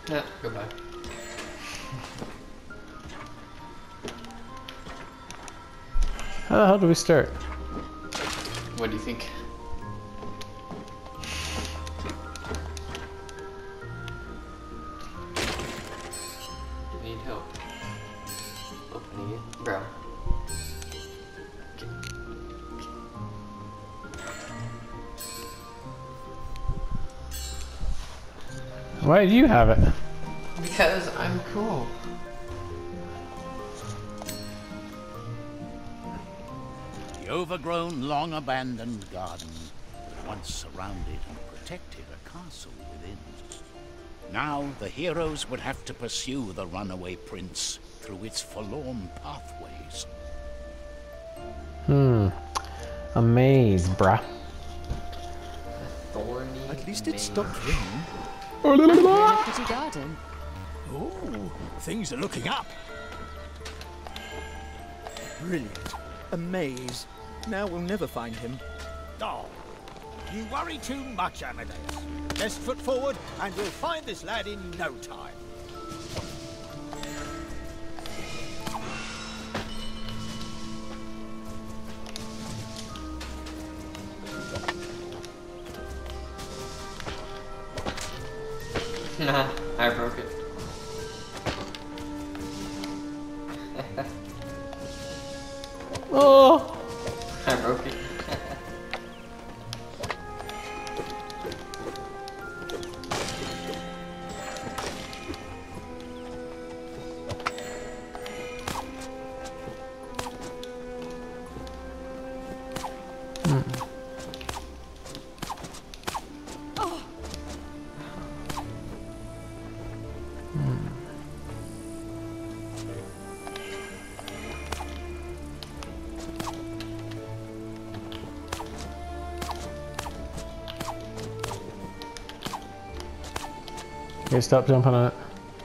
Yeah, goodbye. How the hell do we start? What do you think? Need help opening it, bro. Why do you have it? Because I'm cool. The overgrown, long-abandoned garden that once surrounded and protected a castle within. Now the heroes would have to pursue the runaway prince through its forlorn pathways. A maze, bruh. Thorny At least it Maze. stopped raining. We're in a pretty garden. Oh, things are looking up. Brilliant. A maze. Now we'll never find him. Oh, you worry too much, Amadeus. Best foot forward, and we'll find this lad in no time. Nah, I broke it. Oh! I broke it. Okay, stop jumping on it.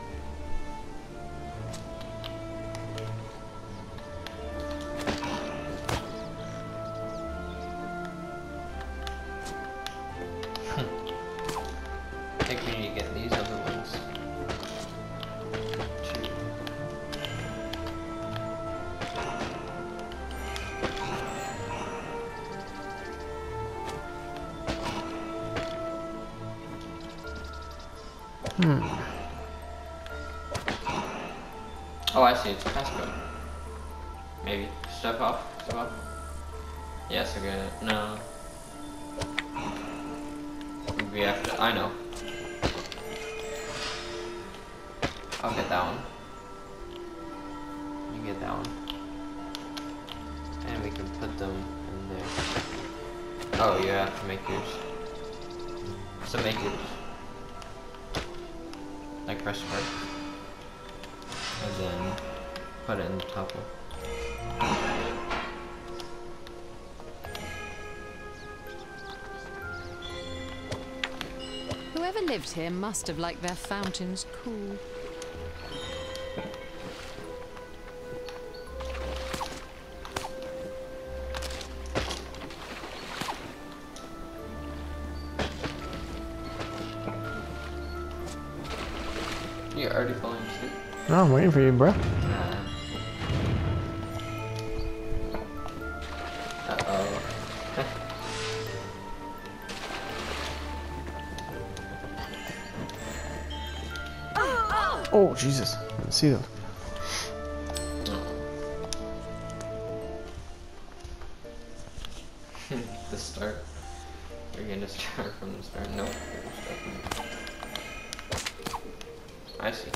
I think we need to get these other ones. Two. Oh, I see. It's a passcode. Maybe. Step off. Step off. Yes, I get it. No. We have to. I know. I'll get that one. You get that one. And we can put them in there. Oh, you have to make yours. So make yours. Like press start. And then put it in the top one. Whoever lived here must have liked their fountains cool. You're already falling asleep. No, I'm waiting for you, bro. Uh-oh. Oh, Jesus. I didn't see those. The start. You're gonna start from the start. Nope. You're gonna start from the start. I see.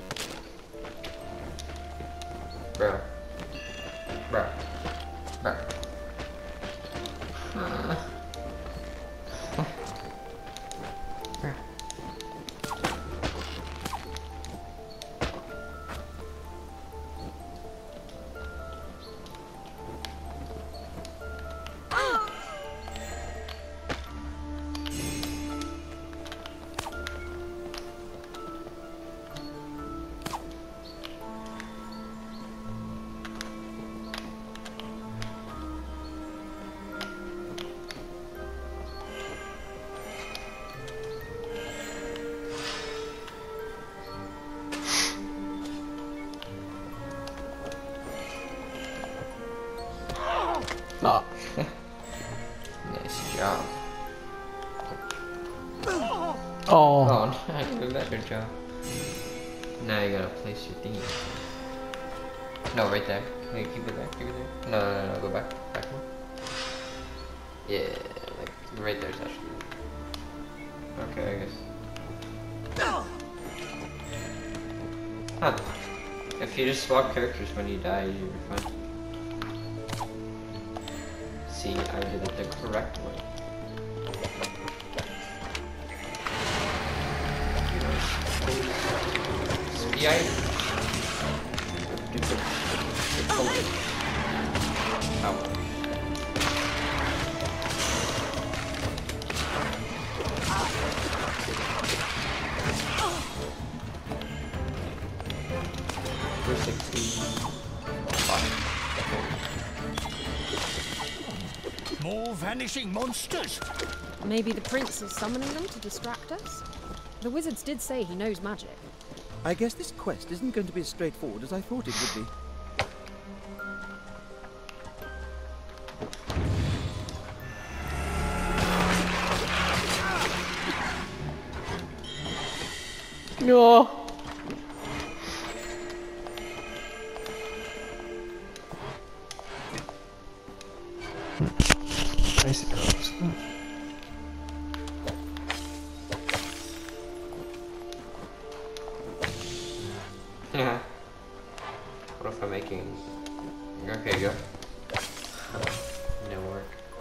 Bro. Bro. Bro. Bro. Oh. Oh, I can do a better job. Now you gotta place your theme. No, right there. Wait, keep it there. Keep it there. No, no, no, no. Go back. Back one. Yeah, like right there's actually. Okay, I guess. Huh. If you just swap characters when you die, you'll be fine. See, I did it the correct way. Speed. More vanishing monsters. Maybe the prince is summoning them to distract us? The wizards did say he knows magic. I guess this quest isn't going to be as straightforward as I thought it would be. No. Icy drops. Yeah. What if I'm making... Okay, go. Didn't work.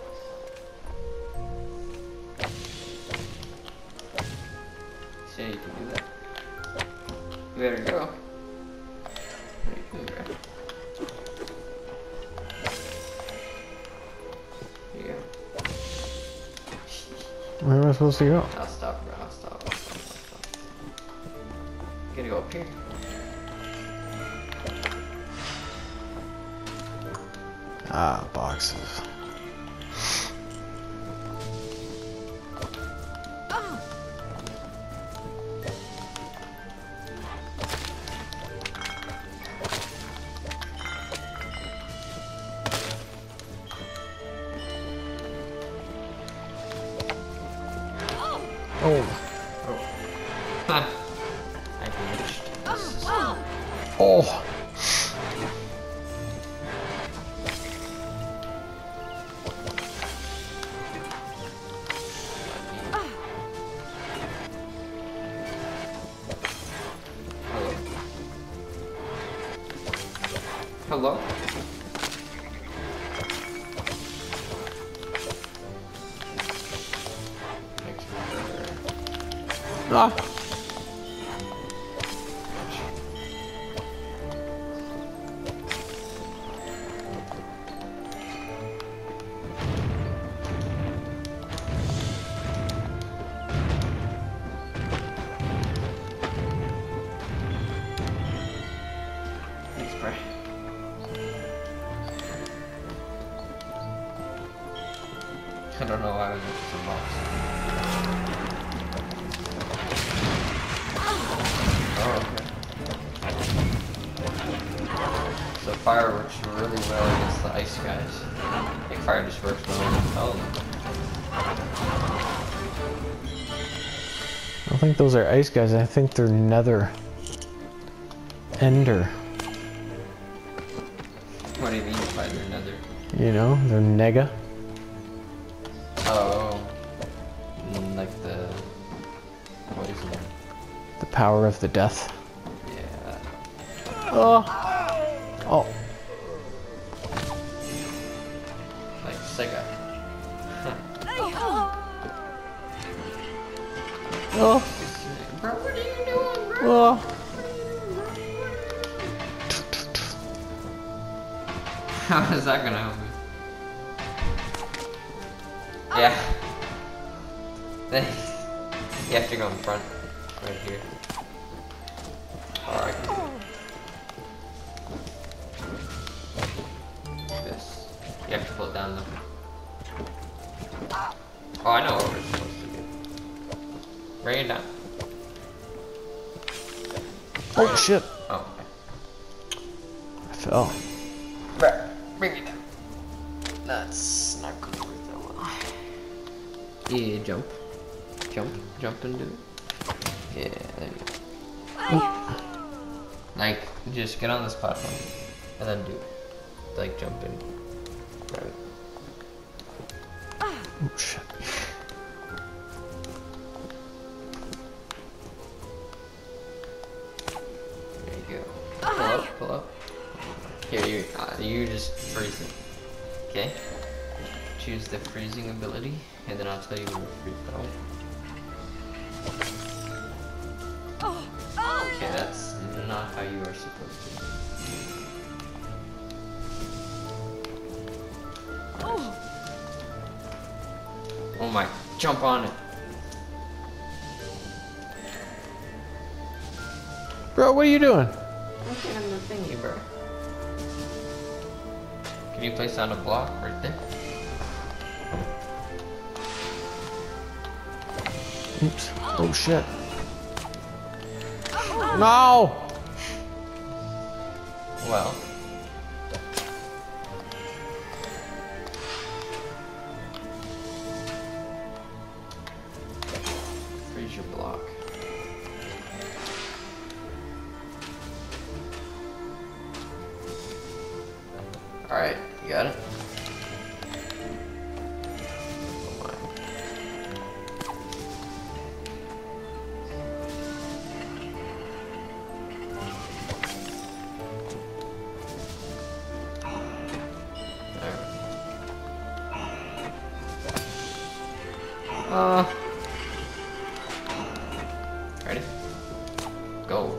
See, you can do that. There you go. Yeah. Where am I supposed to go? I'll stop, bro. I'll stop. Gotta go up here. Ah, boxes. Oh. Huh. I glitched. This is... Oh. Hello? Ah. Thanks, Bray. I don't know why I was in the box. Oh, okay. So fire works really well against the ice guys. I think fire just works well against all of them. I don't think those are ice guys. I think they're nether. Ender. What do you mean by their nether? You know, they're nega. Oh, like the... What is it? The power of the death. Yeah. Oh. Oh. Like Sega. Oh. Bro, what are you doing, bro? Oh. How is that gonna help me? Yeah. Thanks. You have to go in front. Right here. Or I can do this. You have to pull it down though. Oh, I know what we're supposed to do. Bring it down. Oh shit. Oh, okay. I fell. Bring it down. That's not gonna work that well. Yeah, jump. Jump and do it. Yeah, there you go. Like, just get on this platform and then do, like, jump in. Grab it. Oh shit. There you go. Pull up, pull up. Here, you just freeze it. Okay? Choose the freezing ability, and then I'll tell you when to freeze out. Okay, that's not how you are supposed to. Oh my, jump on it. Bro, what are you doing? I'm getting the thingy, bro. Can you place down a block right there? Oops. Oh shit. No! Well. Freeze your block. Alright, you got it? Oh my. Ready? Go.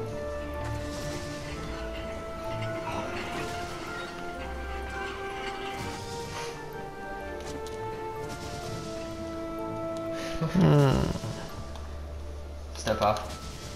Step off.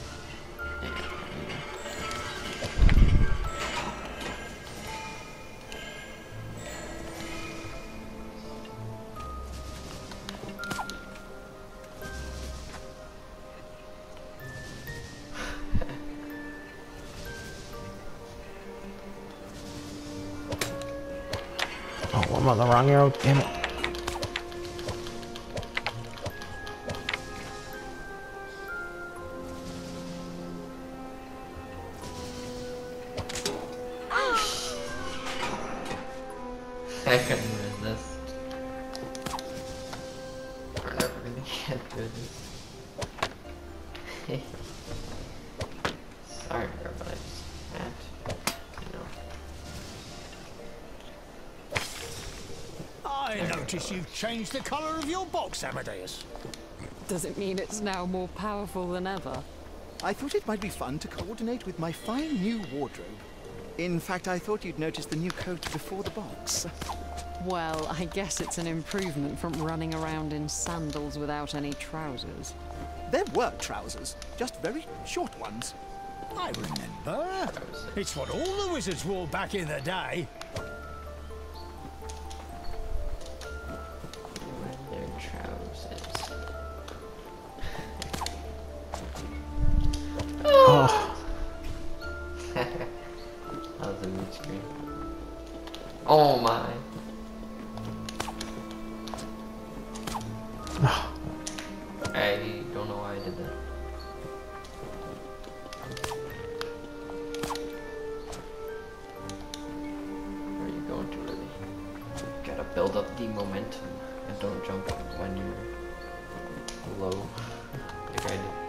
Oh, I'm on the wrong arrow. Damn it. I couldn't resist. We're never gonna get through this. Sorry, bro, but I just had to, you know. I notice you've changed the colour of your box, Amadeus. Does it mean it's now more powerful than ever? I thought it might be fun to coordinate with my fine new wardrobe. In fact, I thought you'd notice the new coat before the box. Well, I guess it's an improvement from running around in sandals without any trousers. There were trousers, just very short ones. I remember. It's what all the wizards wore back in the day. Their trousers. Oh. That was a mid screen. Oh my. I don't know why I did that. Where are you going to really? Gotta build up the momentum and don't jump when you're low. Like I did.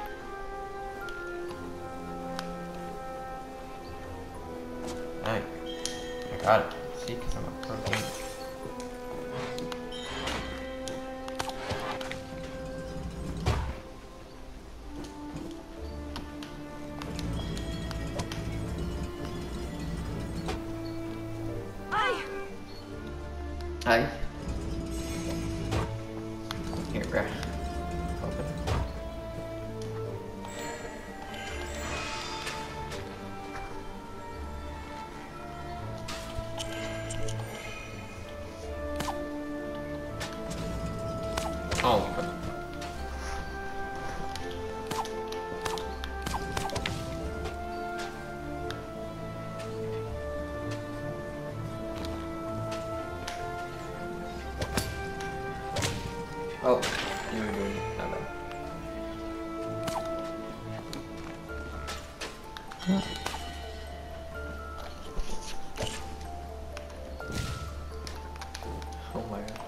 Alright. I got it. See, because I'm a pro gamer. Hi. Here, bro. Open it. Oh, okay. Oh, you were doing it. Not bad. Oh my god.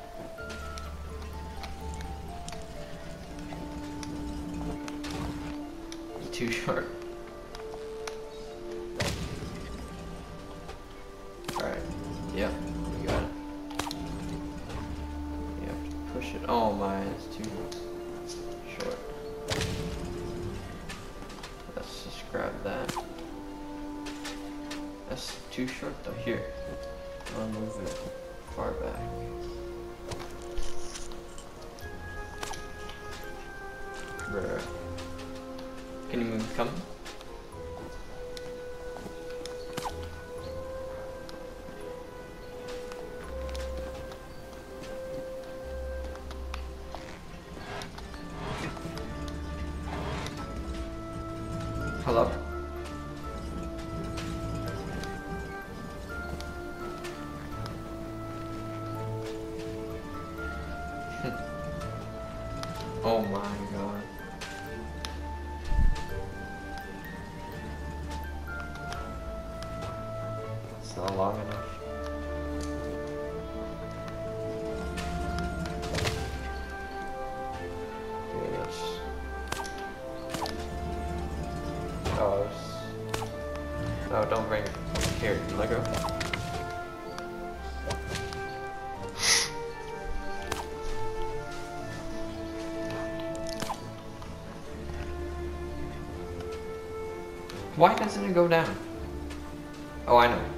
It's too short. Alright. Yep, we got it. You have to push it. Oh my, it's too short. Let's just grab that. That's too short though. Here. I'll move it far back. Bruh. Can you move? Come. Hello? Oh my god. It's not long enough. Yes. Oh, no, don't bring it. Here, let go. Why doesn't it go down? Oh, I know.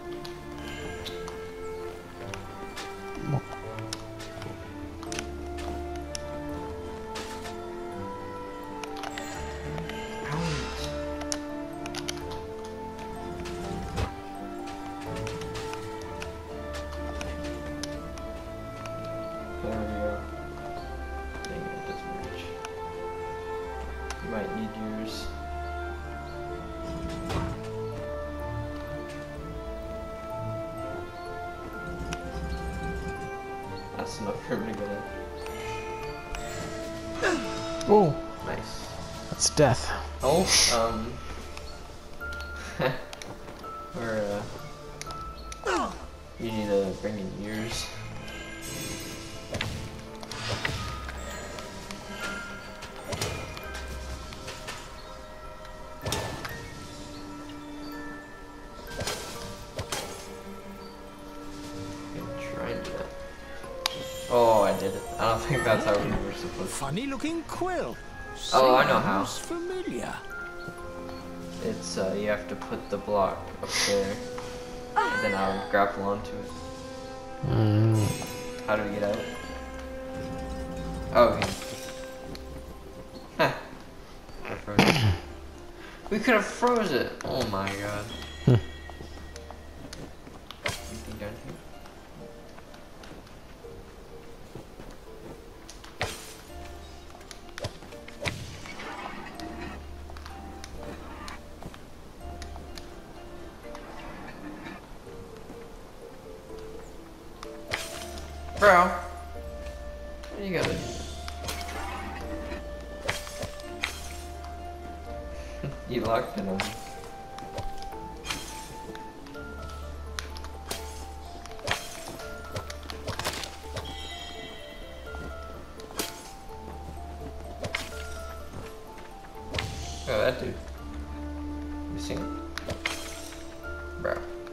There we go. Dang it, doesn't reach. You might need yours. That's enough for him to get it. Oh, Nice. that's death. Oh, we're, you need to bring in yours. Try and do that. Oh, I did it. I don't think that's how we were supposed to. Funny looking quill. Oh, I know how. Sounds familiar. It's, you have to put the block up there, and then I'll grapple onto it. How do we get out? Oh, okay. Huh. I froze it. We could have froze it! Oh my god. Anything down here? Bro, what you gotta do? You locked it on. Oh, that dude. You seen it? Bro.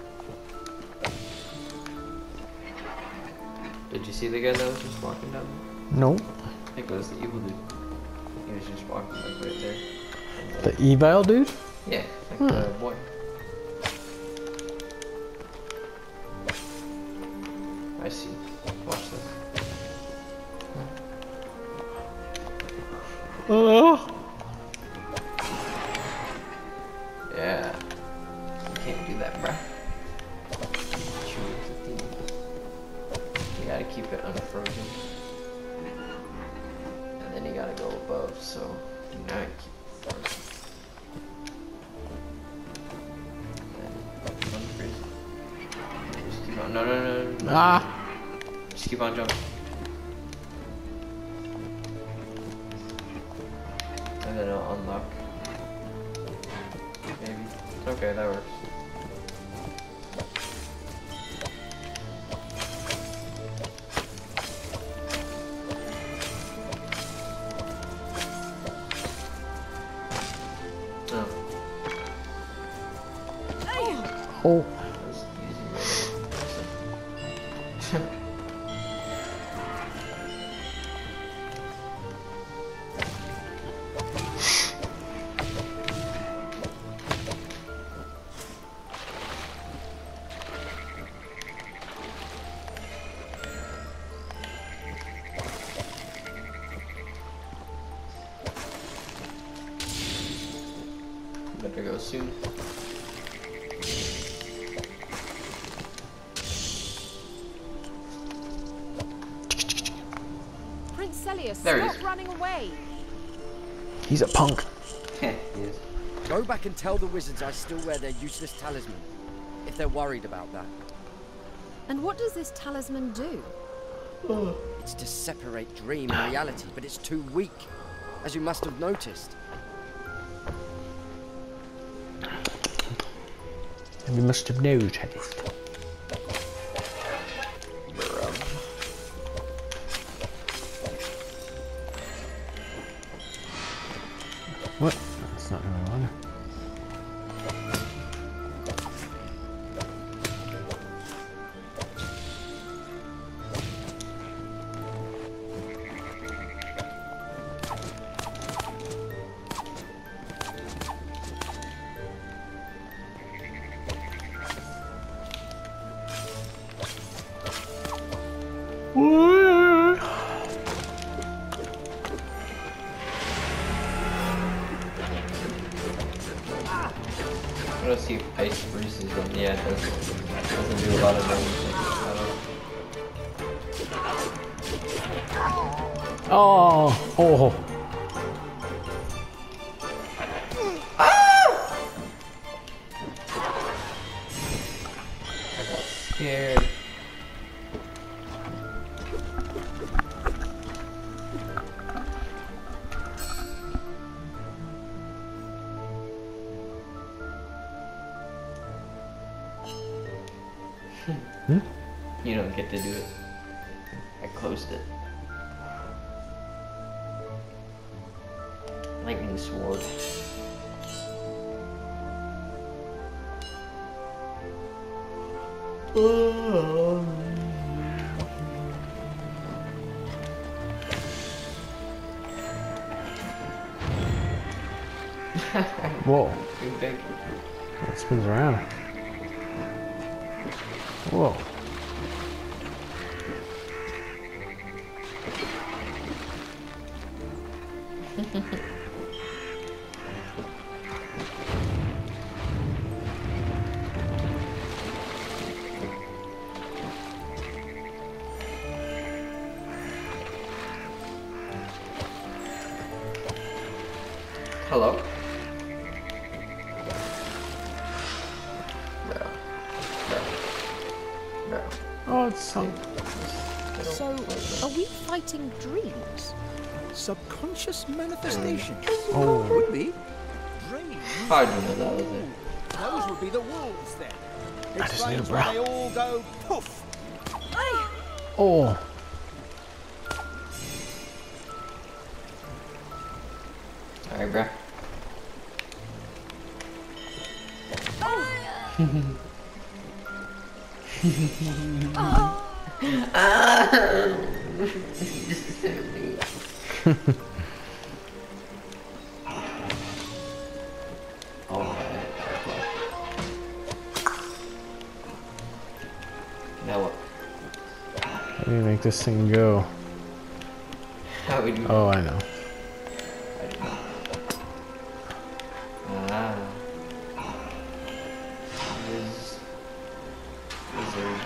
Did you see the guy that was just walking down there? Nope. I think it was the evil dude. He was just walking like right there. The evil dude? Yeah, like the boy. I see. Watch this. Yeah. You can't do that, bruh. You gotta keep it unfrozen. And then you gotta go above, so now you keep it frozen. And then unfreeze. Just keep on. No. Ah! Just keep on jumping. And then it'll unlock. maybe. It's okay, that works. Oh. Better go soon. Prince Celius, There he stop is. running away! He's a punk. He is. Go back and tell the wizards I still wear their useless talisman, if they're worried about that. And what does this talisman do? It's to separate dream and reality, but it's too weak, as you must have noticed. We must have noticed. What? That's not what I wanted. Let's see if ice bruises them. Yeah, it does. Doesn't do a lot of damage. Oh, oh. Scared. You don't get to do it. I closed it. Lightning sword. Whoa. Too big. It spins around. Whoa. Hello? No. Oh, it's sunk. So, are we fighting dreams? Subconscious manifestation. Oh. Would be. Dreams? How'd you know that was it? Those would be the wolves then. I just need a Explains why they breath. all go poof. Oh. Alright, bruh. Now what? How do you make this thing go? How would you? Oh, I know. I don't know. Ah. Wizard.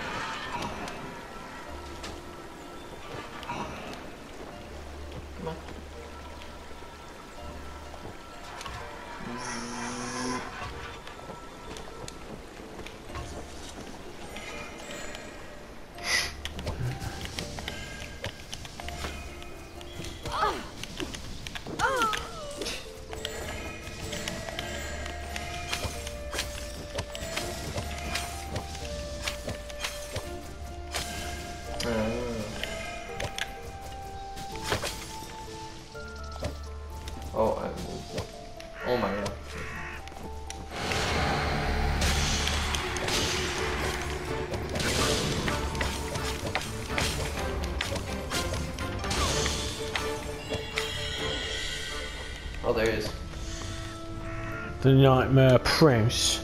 Come on. it is. The Nightmare Prince.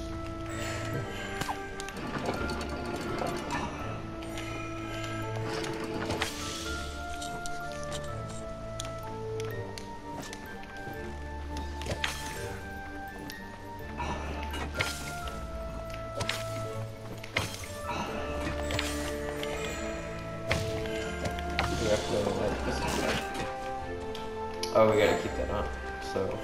We have to let this aside. Oh, we gotta keep that on. So.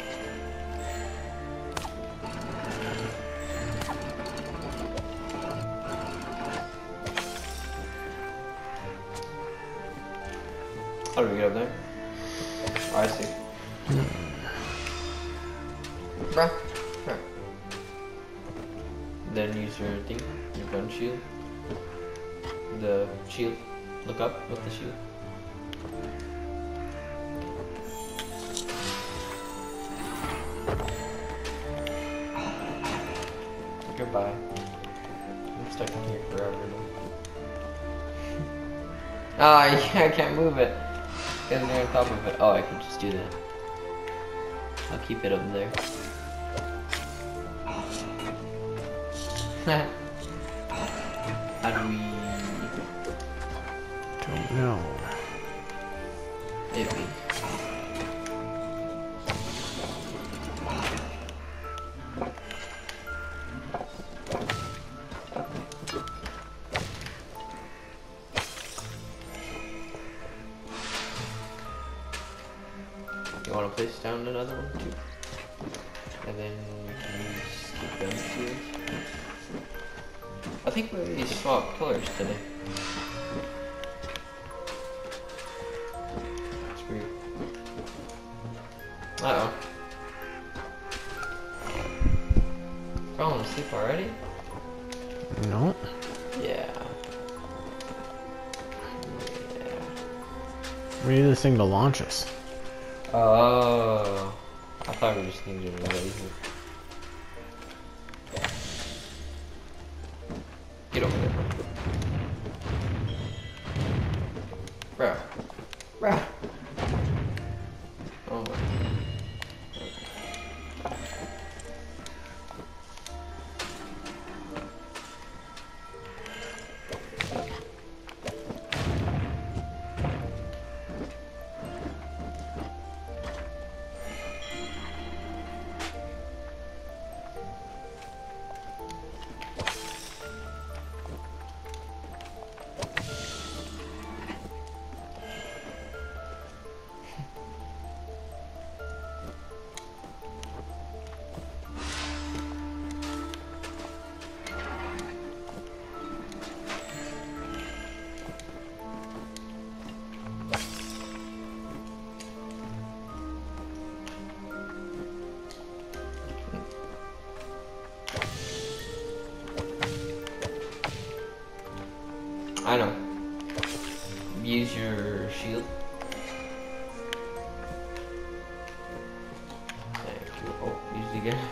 How do we get up there? Oh, I see. Bruh. Bruh. Then use your thing, your gun shield. The shield. Look up with the shield. Goodbye. I'm stuck in here forever now. Ah, yeah, I can't move it. Because they're on top of it. Oh, I can just do that. I'll keep it up there. How do we... Don't know. Maybe. You want to place down another one too? And then we can use the gun shield. I think we already swapped colors today. That's weird. Uh-oh. Falling asleep already? No. Yeah. We need this thing to launch us. Oh. I thought we just needed a laser. Get over there. Bro. Bro. Oh my. I know. Use your shield. Thank you. Oh, use it again.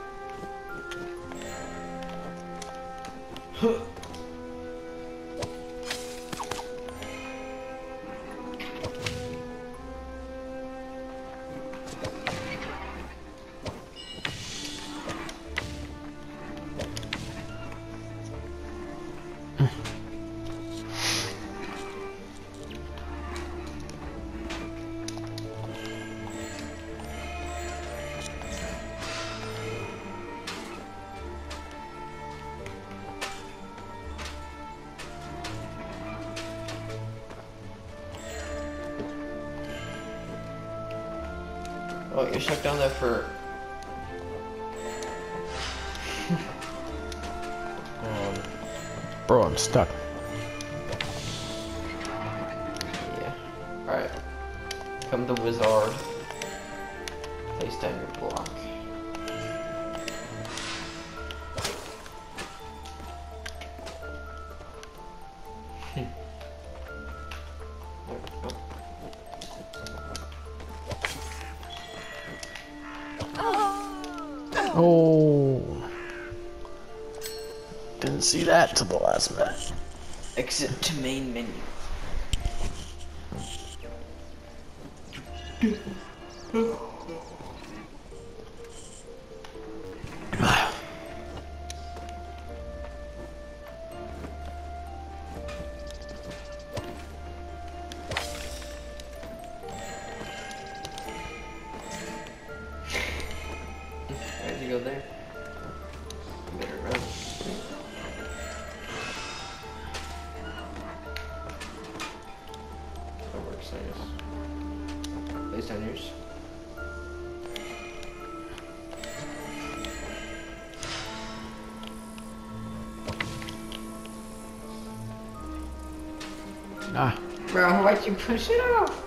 Oh, you're stuck down there for... Bro, I'm stuck. Yeah. Alright. Come the wizard. Place down your block. Oh. Didn't see that till the last minute. Exit to main menu. Why'd you go there? You better run. That works, I guess. Place on yours. Ah. Bro, why'd you push it off?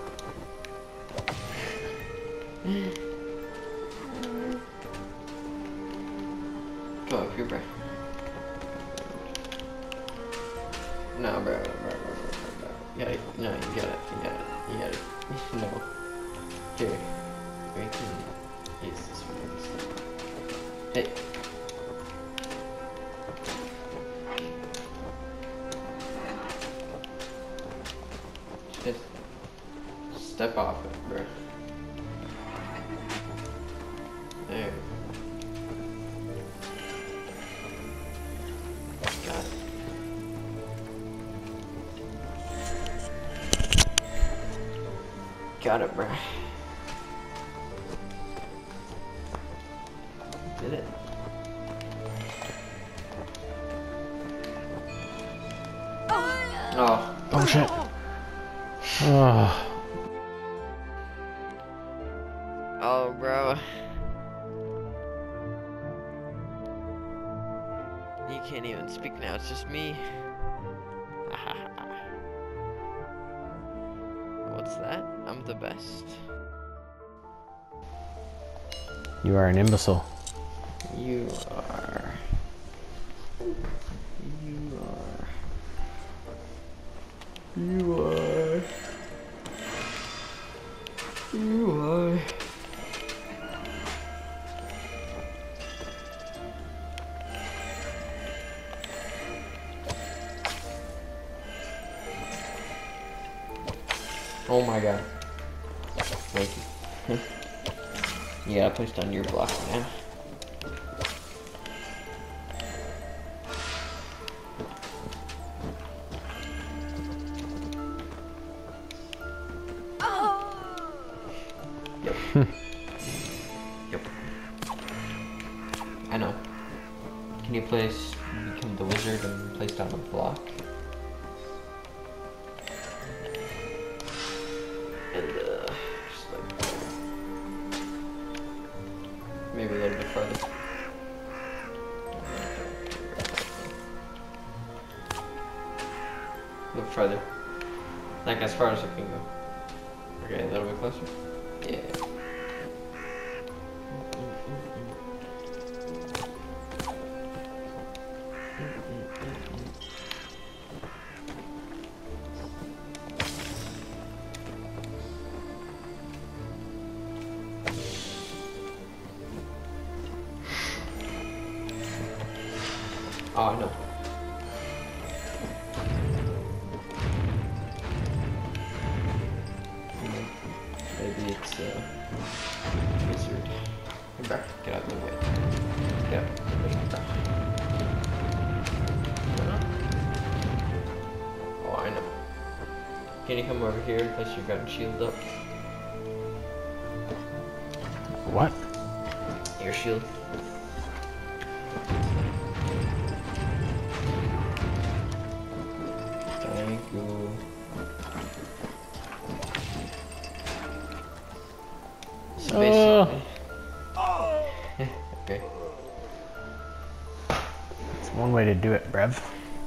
Go up here, bro. No, bro. Yeah, no, you got it. No. Here. We can use this one. Hey. Just step off it, bro. There. Got it. Got it, bro. Did it. Oh. Oh shit. Oh. Oh, bro. You can't even speak now, it's just me. What's that? I'm the best. You are an imbecile. You are. You are. You are. You are. Oh my god. Thank you. You gotta place down your block now. Yep. Yep. I know. Can you become the wizard and place down the block? And just like maybe a little bit further. A little further. Like as far as it can go. Okay, a little bit closer. Yeah. Oh, I know. Maybe it's wizard. Come back. Get out of the way. Get out. Oh, I know. Can you come over here and place your gun shield up? What? Your shield. Thank you. So basically. Okay. It's one way to do it, Brev.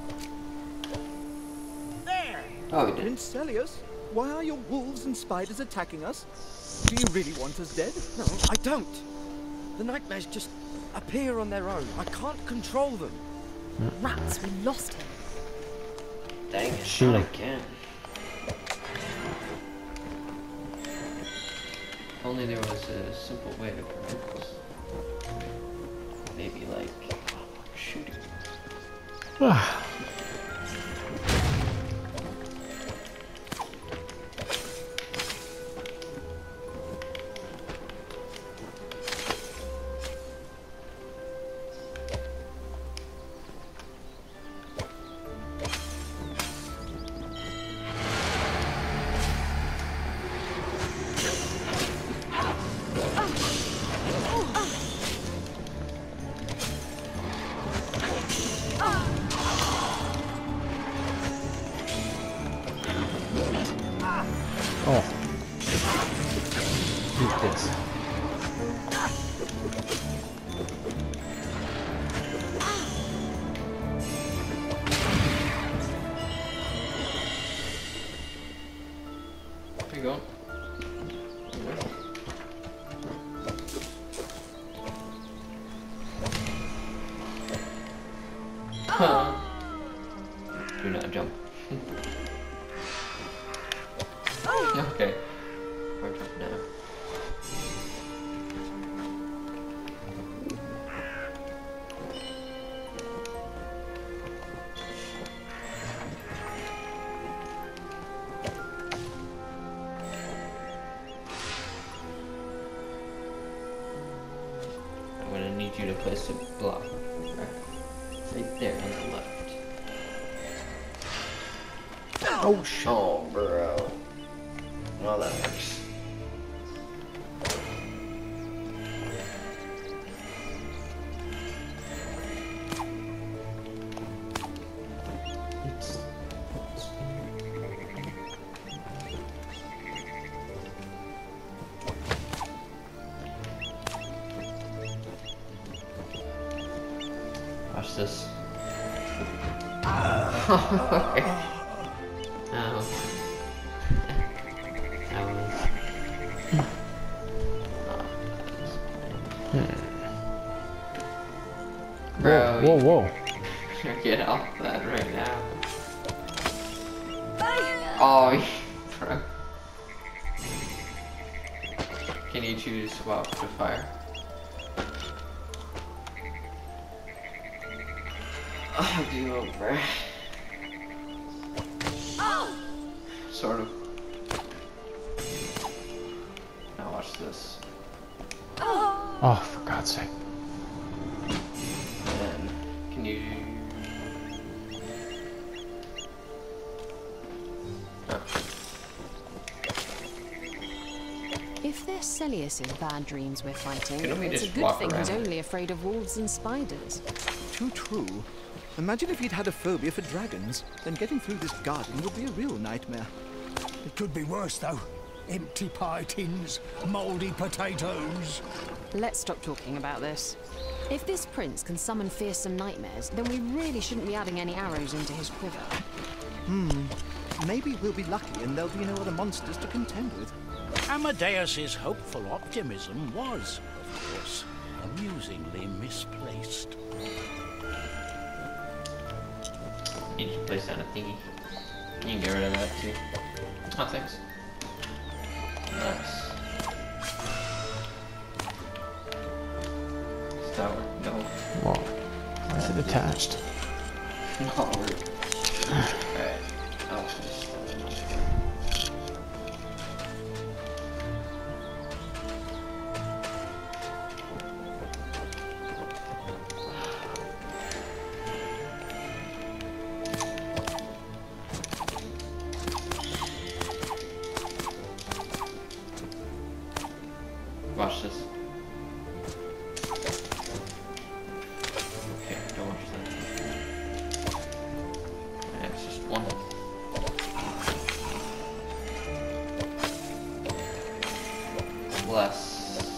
There! Oh, we did. Prince Celius, why are your wolves and spiders attacking us? Do you really want us dead? No, I don't. The nightmares just appear on their own. I can't control them. Rats, we lost him. Dang it, Shoot not him. again. If only there was a simple way to prevent this. Maybe like shooting. Do not jump. Okay. Or jump now. I'm gonna need you to place a block. Right there on the left. Oh shit. Oh, bro. Well, that works. Watch this. Okay. Oh. That was... Bro, Whoa, whoa. Get off that right now. Oh, bro. Can you choose swap to fire? Oh, give up, bro. Sort of. Now watch this. Oh, for God's sake. And then, can you... Oh. If they're Celius's bad dreams we're fighting, Couldn't we it's a just good walk thing he's around? only afraid of wolves and spiders. Too true. Imagine if he'd had a phobia for dragons. Then getting through this garden would be a real nightmare. It could be worse, though. Empty pie tins, mouldy potatoes. Let's stop talking about this. If this prince can summon fearsome nightmares, then we really shouldn't be adding any arrows into his quiver. Maybe we'll be lucky and there'll be no other monsters to contend with. Amadeus's hopeful optimism was, of course, amusingly misplaced. You need to place down a thingy. You can get rid of that too. Oh, thanks. Nice. Tower, no. Whoa. Why is it attached? No, alright. I'll just... Watch this. Okay, don't watch that. It's just one. Less.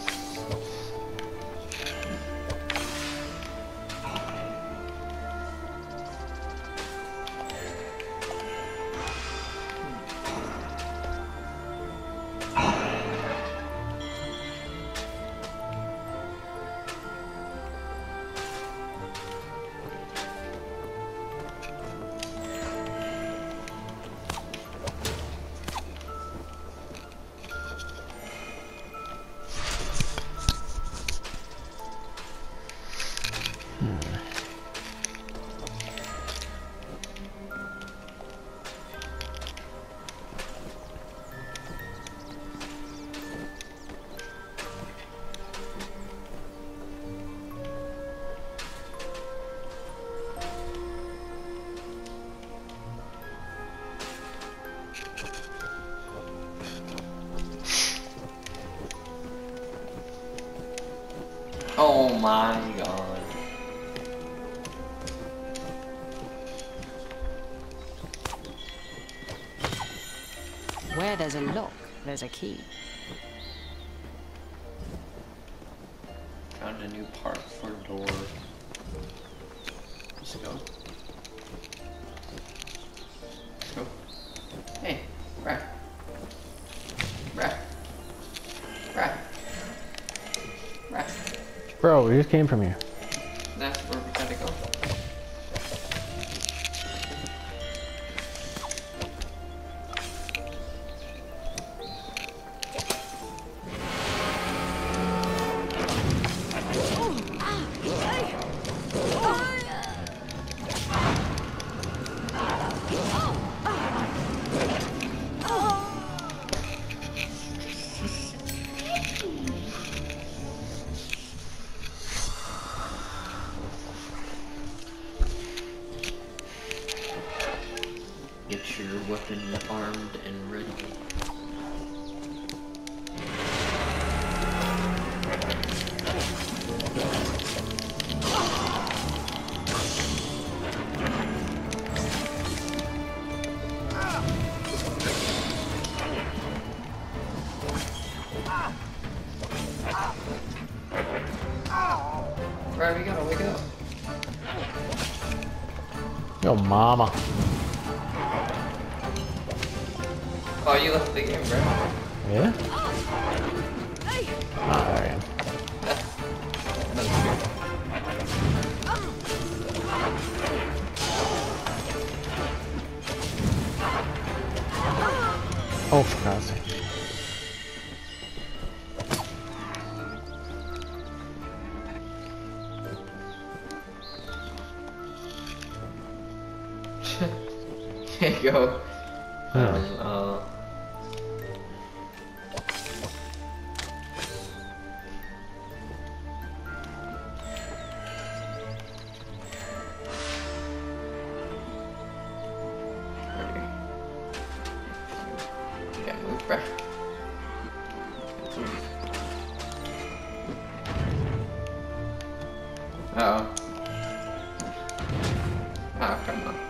Oh my god. Where there's a lock, there's a key. Found a new part for door. Let's go. Let's go. Hey, Brad. Brad. Brad. Brad. Bro, we just came from here. That's where we gotta go. weapon armed and ready. Right, we gotta wake up. Yo, mama. Oh, you left the game, bro. Yeah? Ah, there I am. That's good. Oh, for God's sake. There you go. Can't move, bruh. Uh-oh. Oh, come on.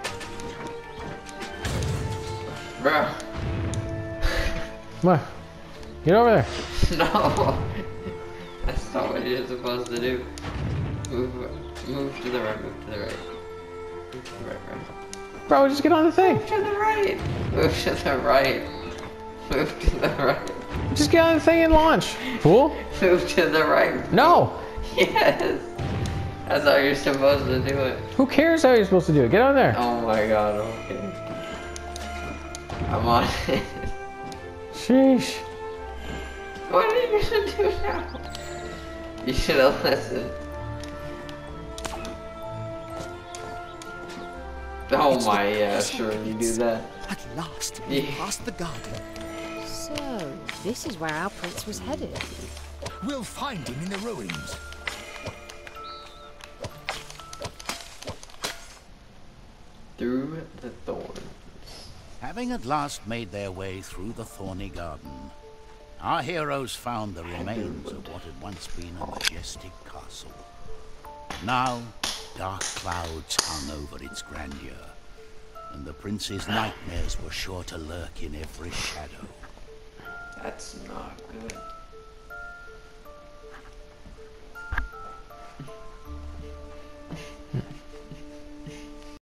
Bro. Come on. Get over there. No. That's not what you're supposed to do. Move to the right, move to the right. Move to the right, bro. Bro, just get on the thing. Move to the right. Move to the right. Move to the right. Just get on the thing and launch. Fool. Move to the right. No. Yes. That's how you're supposed to do it. Who cares how you're supposed to do it? Get on there. Oh my god, okay. I'm on it. Sheesh. What are you gonna do now? You should have listened. Oh my, yeah, sure, you do that. At last, Yeah. we passed the garden. So, this is where our prince was headed. We'll find him in the ruins. Through the thorns. Having at last made their way through the thorny garden, our heroes found the remains of what had once been a majestic castle. Now, dark clouds hung over its grandeur, and the prince's nightmares were sure to lurk in every shadow. That's not good.